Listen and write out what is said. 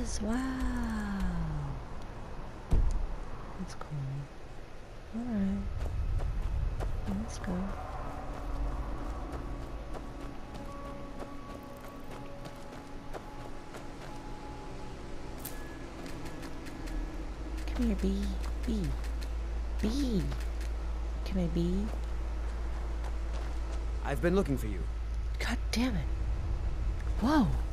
is. Wow. That's cool. Alright. Let's go. Come here, bee. Bee. Bee. Come here, bee. I've been looking for you. God damn it. Whoa.